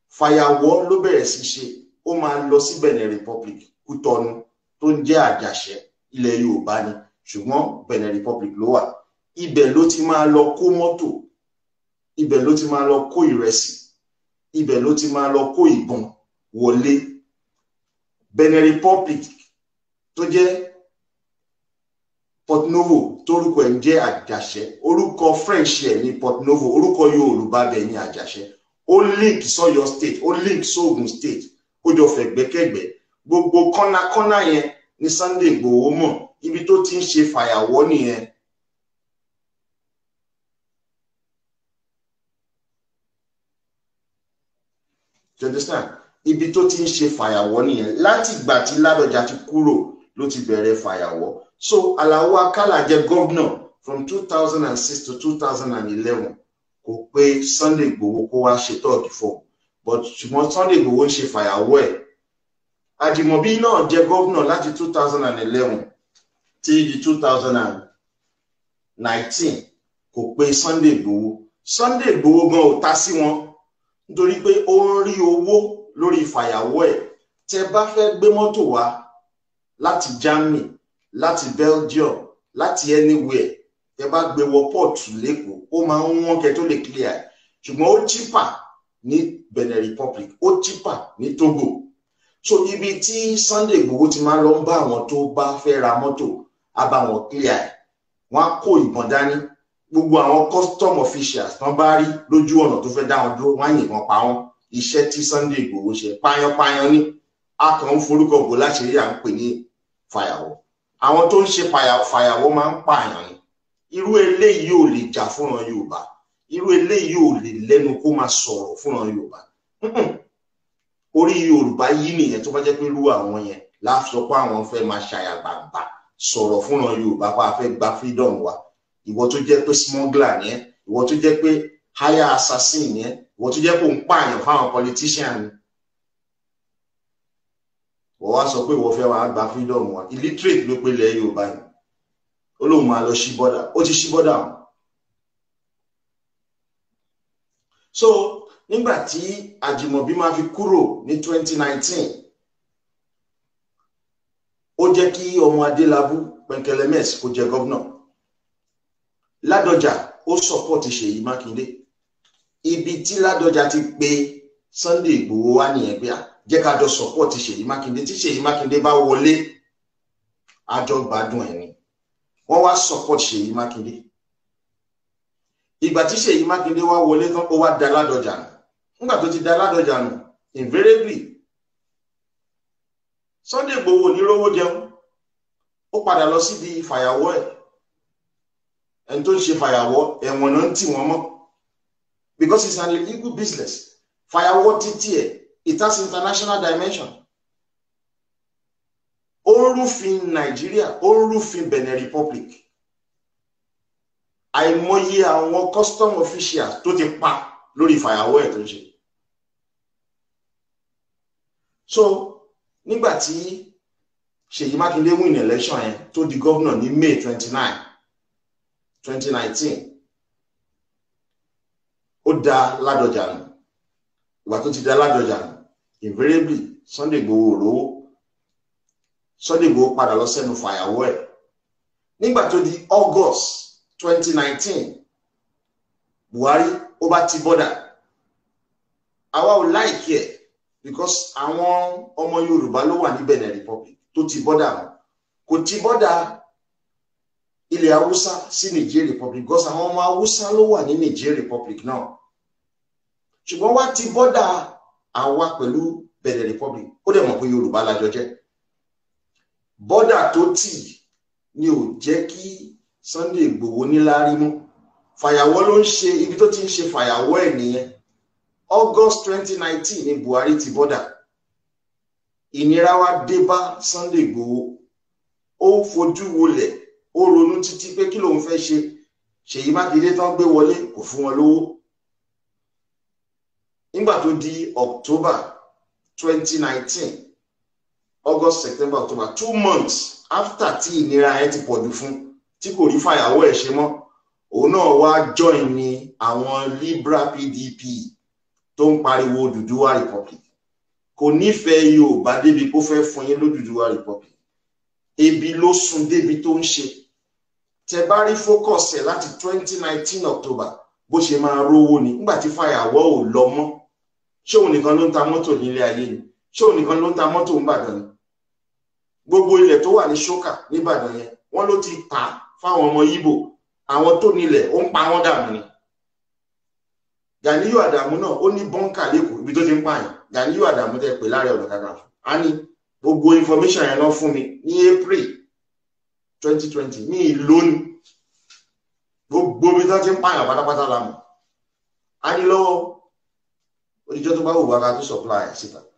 fàyàwọ́ ló bẹ̀rẹ̀ sí ṣe ó máa lọ sí Benin Republic Kútọ́nù tó ń jẹ́ Àjàṣẹ́ ilẹ̀ Yorùbá ni ṣùgbọ́n Benin Republic ló wà ibẹ̀ ló ti máa lọ kó mọ́tò ibẹ̀ ló ti máa lọ kó ìrẹsì ibẹ̀ ló ti máa lọ kó ìbọn wọlé Benin Republic tó jẹ́ Port Novo torúkọ ẹ̀ ń jẹ́ Àjàṣẹ́ orúkọ French ẹ̀ ní Port Novo orúkọ Yorùbá bẹ̀ ní Àjàṣẹ́ ó link sọ́yọ́ state ó link sóògùn state ó jọ fẹ̀gbẹ́kẹ̀gbẹ́ gbogbo kọ́nàkọ́nà yẹn ní Sunday Igboho mọ̀ ibi tó ti ń ṣe fàyàwọ́ nìyẹn. You understand? Ibi tó ti ń ṣe fàyàwọ́ nìyẹn láti ìgbà tí Ládọjà ti kúrò ló ti bẹ̀rẹ̀ fàyàwọ́. So Alao Akala jẹ́ governor from 2006 to 2011 kò pé Sunday Igboho kó wá ṣe tọ́ọ̀dì fún but ṣùgbọ́n Sunday Igboho ń ṣe fàyàwọ́ ẹ̀. Ajimobi náà jẹ́ governor láti 2011 till di 2019 kò pé Sunday Igboho. Sunday Igboho gan ò ta sí wọn nítorí pé ó ń rí owó lórí fàyàwọ́ ẹ̀. Tẹ́ bá fẹ́ gbé mọ́tò wá láti Germany láti Belgium láti anywhere tẹ́ bá gbé wọ port lẹ́kọ̀ọ́ ó máa ń wọ́n kẹ́ tó lè clear ẹ̀ ṣùgbọ́n ó cheaper ní Benin Republic ó cheaper ní Togo. So ibi tí Sunday Igboho ti máa lọ ń bá àwọn tó bá fẹ́ ra mọ́tò á bá wọn clear ẹ̀ wọ́n á kó ìbọn dání gbogbo àwọn custom officials tán bá rí lójú ọ̀nà tó fẹ́ dá wọn dúró wọ́n á yìnbọn pa wọ́n. Iṣẹ́ tí Sunday Igboho ṣe páyánpáyán ní akàn ń forúkọ bò láti rí à ń pè ní fàyàwọ́. Àwọn tó ń ṣe fàyàwọ́ máa ń pààyàn ni irú eléyìí ò lè jà fúnran Yorùbá irú eléyìí ò lè lẹ́nu kó máa sọ̀rọ̀ fúnran Yorùbá. Orí Yorùbá yìí nìyẹn tó bá jẹ́ pé irú àwọn yẹn láti sọ pé àwọn fẹ́ máa ṣàyàgbàgbà sọ̀rọ̀ fúnran Yorùbá pa fẹ́ gba freedom wa. Ìwọ tó jẹ́ pé smuggler ni ẹ́ ìwọ tó jẹ́ pé hire assassin ni ẹ́ ìwọ tó jẹ́ pé ń pààyàn fáwọn politician ni wọ́n wá sọ pé ìwọ fẹ́ wá gba freedom wa. Illiterate ló pé ilẹ̀ Yorùbá yìí ó lóun máa lọ ṣí bọ́dà ó ti ṣí bọ́dà wọn. So nígbà tí Ajimobi máa fi kúrò ní 2019 ó jẹ́ kí ọmọ Adélabú Pẹ̀nkẹ́lẹ́mẹ́sì kó jẹ gọ́vnọ̀. Ládọjà ó support Ṣèyí Mákindé ibi tí Ládọjà ti pé Sunday Igboho wá nìyẹn pé jẹ́ ká jọ support Ṣèyí Mákindé tí Ṣèyí Mákindé bá wọlé àjọ gbádùn ẹ̀ ni wọ́n wá support Ṣèyí Mákindé. Ìgbà tí Ṣèyí Mákindé wá wọlé tán ó wá da Ládọjà nù nígbà tó ti da Ládọjà nù invariably Sunday Igboho ní rówó jẹun ó padà lọ síbi fàyàwọ́ ẹ̀ ẹni tó ń ṣe fàyàwọ́ ẹ̀wọ̀n náà ń tì wọ́n mọ́ because it's an illegal business. Fàyàwọ́ títí ẹ̀ it has international dimension. Ó ń rúfin Nàìjíríà ó ń rúfin Benin Republic. Àìmọye àwọn custom officials tó ti pa lórí fàyàwọ́ ẹ̀ tó ń ṣe. So nígbà tí Ṣèyí Mákindé win election yẹn tó di governor ní May 29 2019 ó dá Ládọjà nù. Ìgbà tó ti dá Ládọjà nù invariably Sunday Igboho rówó Sunday Igboho padà lọ sẹ́nu fàyàwọ́ ẹ̀. Nígbà tó di August 2019 Buhari ó bá ti bọ́dà àwa ò láìkí ẹ̀ because àwọn ọmọ Yorùbá ló wà ní Benin Republic tó ti bọ́dà wọn kò ti bọ́dà ilẹ̀ Haúsá sí Niger Republic because àwọn ọmọ Haúsá ló wà ní Niger Republic náà ṣùgbọ́n wá ti bọ́dà àwa pẹ̀lú Benin Republic ó dẹ̀ mọ̀ pé Yorùbá lájọ jẹ́ bọ́dà tó tì ní ò jẹ́ kí Sunday Igboho níláárí mú fàyàwọ́ ló ń ṣe ibi tó ti ń ṣe fàyàwọ́ ẹ̀ nìyẹn. August 2019 ní Buhari ti bọ́dà ìnira wá dé bá Sunday Igboho ó fojú wolẹ̀ ó ronú títí pé kí lòun fẹ́ ṣe Ṣèyí Mákindé tán gbé wọlé kò fún wọn lówó. Nígbà tó di October 2019 August September October 2 months after tí ìnira ẹ̀ ti pọ̀jù fún tí kò rí fàyàwọ́ ẹ̀ ṣe mọ́ òun náà wá join ní àwọn Liberal PDP tó ń pariwo Odùduwà Republic kò nífẹ̀ẹ́ Yorùbá débi kó fẹ́ fún yín l'Odùduwà Republic. Ebi ló sún débi tó ń ṣe. Tẹ́ bá rí focus ẹ̀ láti 2019 October bó ṣe máa rówó ni nígbà tí fàyàwọ́ ò lọ mọ́. Ṣé òun nìkan ló ń ta mọ́tò nílé ayé ni? Ṣé òun nìkan ló ń ta mọ́tò n'Íbàdàn ni? Gbogbo ilẹ̀ tó wà ní ṣókà n'Íbàdàn yẹn wọ́n ló ti tà fáwọn ọmọ Ìgbò. Àwọn tó nílẹ̀ ó ń pa wọ́n dànù ni. Gàníyù Àdàmú náà ó ní bọ́ńkà lẹ́kọ̀ọ́ ibi tó ti ń pààyàn. Gàníyù Àdàmú tẹ́ pè Láàrẹ Ọ̀nà Kakanfò. A ní gbogbo information yẹn náà fún mi ní April 2020 ní ìlú ní gbogbo ibi tó ti ń pààyàn pátápátá la mọ̀. A ní lọ́wọ́ oníjọ́ tó bá wù wá ká tó supply síta.